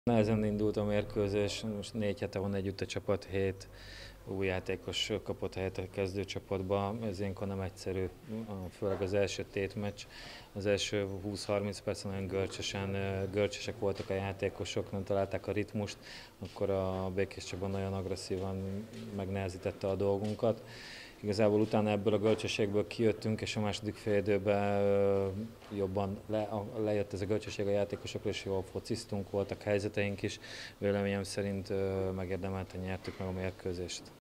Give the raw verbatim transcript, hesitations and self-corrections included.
Nehezen indult a mérkőzés, most négy hete van együtt a csapat, hét új játékos kapott helyet a kezdőcsapatba, ez ilyenkor nem egyszerű, főleg az első tétmeccs. Az első húsz-harminc percen nagyon görcsösen, görcsösek voltak a játékosok, nem találták a ritmust, akkor a Békés Csaba nagyon agresszívan megnehezítette a dolgunkat. Igazából utána ebből a görcsösségből kijöttünk, és a második félidőben jobban le, lejött ez a görcsösség a játékosokról, és jól fociztunk, voltak helyzeteink is. Véleményem szerint megérdemelten nyertük meg a mérkőzést.